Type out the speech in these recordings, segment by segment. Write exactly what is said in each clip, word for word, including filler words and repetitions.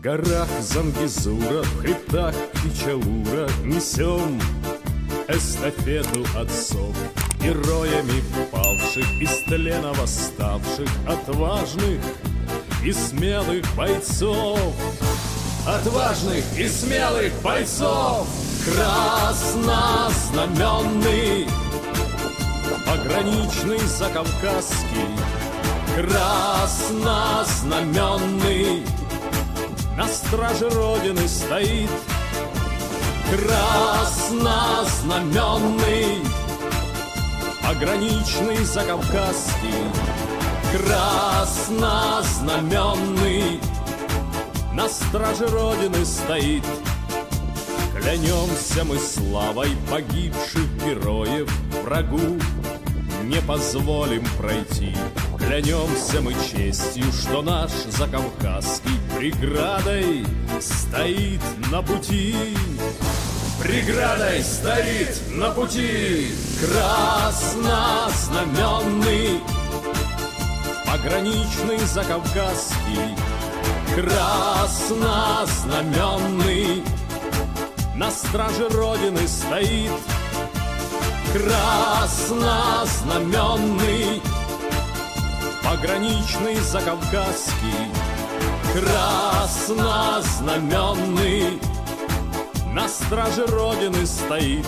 горах Зангизура, в хребтах Пичаура несем эстафету отцов, героями павших, из тлена восставших, отважных и смелых бойцов. Отважных и смелых бойцов! Краснознаменный, пограничный закавказский, краснознаменный, на страже Родины стоит. Краснознаменный, пограничный закавказский, краснознаменный, на страже Родины стоит. Клянемся мы славой погибших героев, врагу не позволим пройти. Клянемся мы честью, что наш закавказский преградой стоит на пути. Преградой стоит на пути краснознаменный, пограничный закавказский, краснознаменный, на страже Родины стоит. Краснознаменный, пограничный закавказский, краснознаменный, на страже Родины стоит.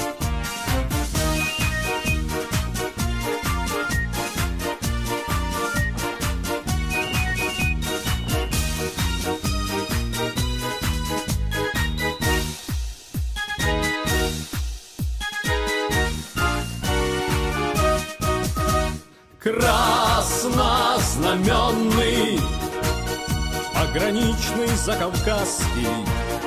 Краснознаменный, пограничный закавказский,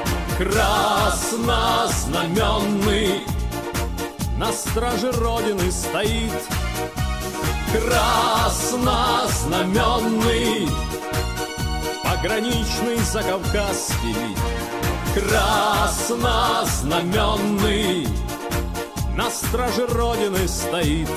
краснознаменный, на страже Родины стоит. Краснознаменный, пограничный закавказский, краснознаменный, на страже Родины стоит.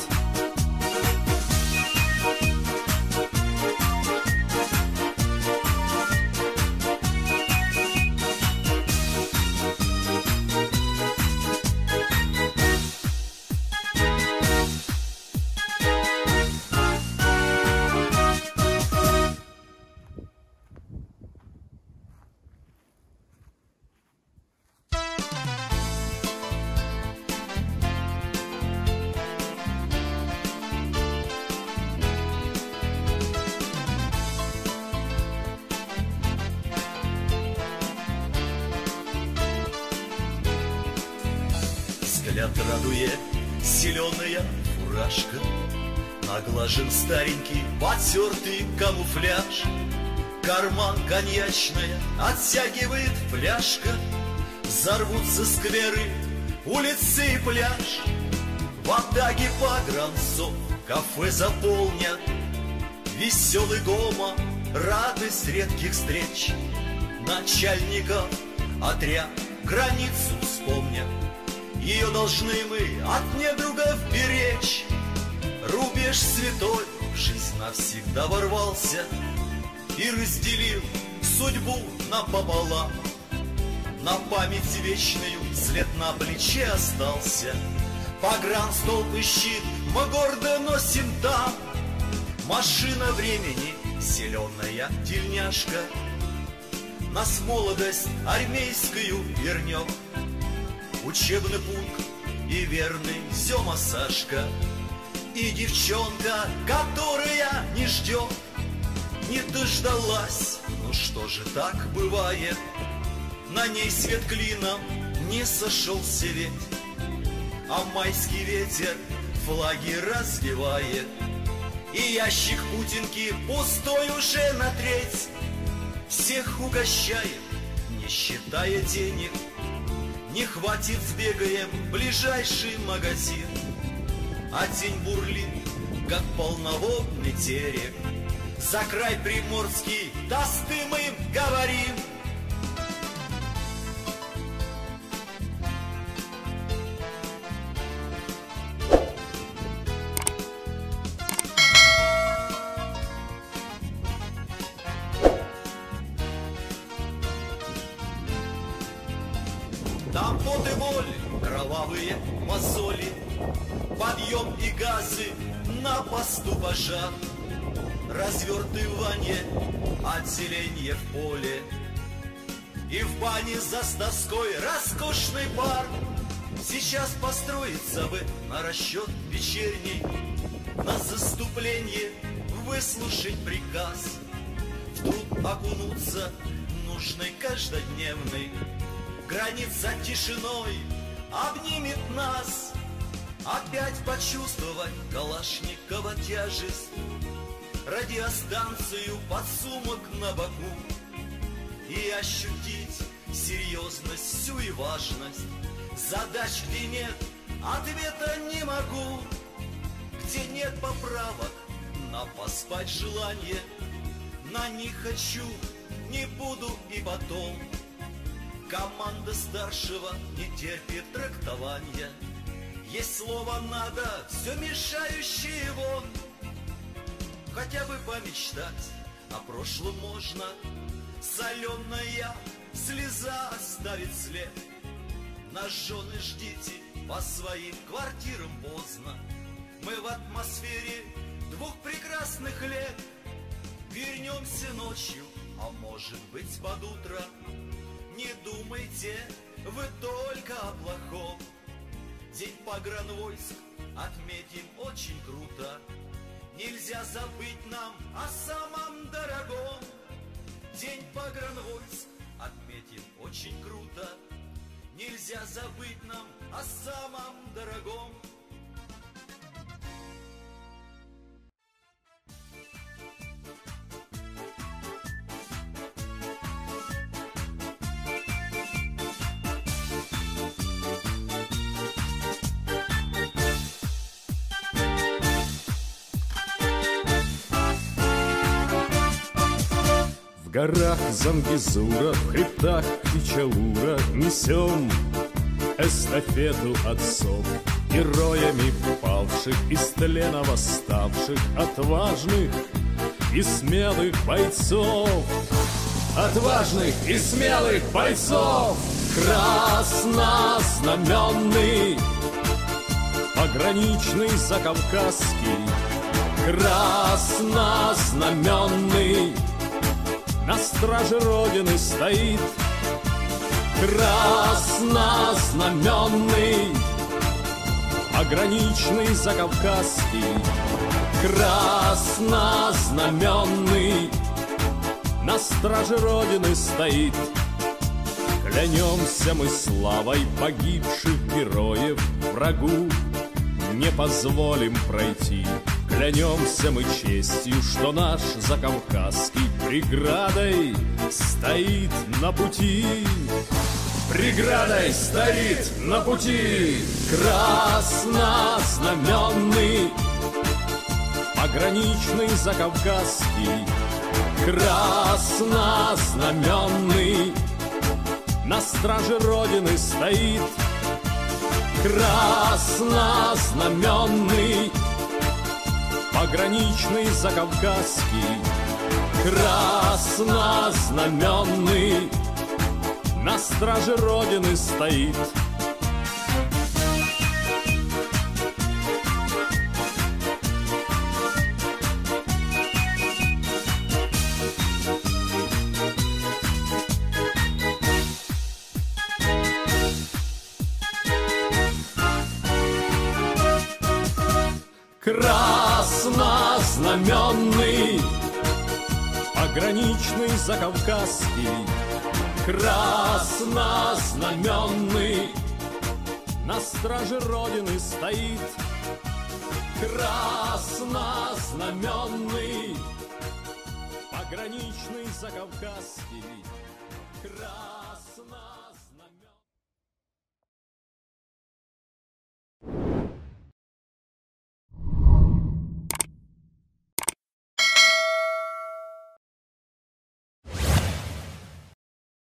Взгляд радует зеленая фуражка, наглажен старенький потертый камуфляж. Карман коньячная оттягивает фляжка, взорвутся скверы, улицы и пляж. В атаге погранцов кафе заполнят, веселый гомон, радость редких встреч. Начальников отряд границу вспомнят, ее должны мы от недругов беречь. Рубеж святой в жизнь навсегда ворвался и разделил судьбу напополам. На память вечную след на плече остался, погранстолб и щит мы гордо носим там. Машина времени, зеленая тельняшка, нас молодость армейскую вернет. Учебный пункт и верный Сема Сашка, и девчонка, которая не ждет. Не дождалась, ну что же так бывает, на ней свет клином не сошелся ведь, а майский ветер флаги развивает, и ящик путинки пустой уже на треть. Всех угощает, не считая денег, не хватит, сбегаем в ближайший магазин. А день бурлит, как полноводный терек, за край приморский тосты мы им говорим. кровавые мозоли, подъем и газы на посту пожар, развертывание, отделение в поле. И в бане за доской роскошный бар. Сейчас построиться бы на расчет вечерний, на заступление выслушать приказ, в труд окунуться нужный каждодневный. Граница тишиной обнимет нас, опять почувствовать Калашникова тяжесть, радиостанцию под сумок на боку и ощутить серьезность всю и важность задач, где нет ответа не могу, где нет поправок на поспать желание, на не хочу, не буду и потом. Команда старшего не терпит трактования, есть слово надо, все мешающее вон. Хотя бы помечтать о прошлом можно, соленая слеза оставит след. Нас, жены, ждите по своим квартирам поздно, мы в атмосфере двух прекрасных лет. Вернемся ночью, а может быть под утро. Не думайте вы только о плохом. День погранвойск отметим очень круто. Нельзя забыть нам о самом дорогом. День погранвойск отметим очень круто. Нельзя забыть нам о самом дорогом. В горах Зангизура, в хребтах Пичаура несем эстафету отцов, героями павших, из тлена восставших, отважных и смелых бойцов. Отважных и смелых бойцов! Краснознаменный, пограничный закавказский, краснознаменный, на страже Родины стоит. Краснознаменный, пограничный закавказский, краснознаменный, на страже Родины стоит. Клянемся мы славой погибших героев, врагу не позволим пройти. Клянемся мы честью, что наш закавказский преградой стоит на пути. Преградой стоит на пути краснознаменный, пограничный закавказский, краснознаменный, на страже Родины стоит. Краснознаменный, пограничный закавказский, краснознаменный, на страже Родины стоит. Краснознаменный, пограничный закавказский, краснознаменный, на страже Родины стоит. Краснознаменный, пограничный закавказский, красно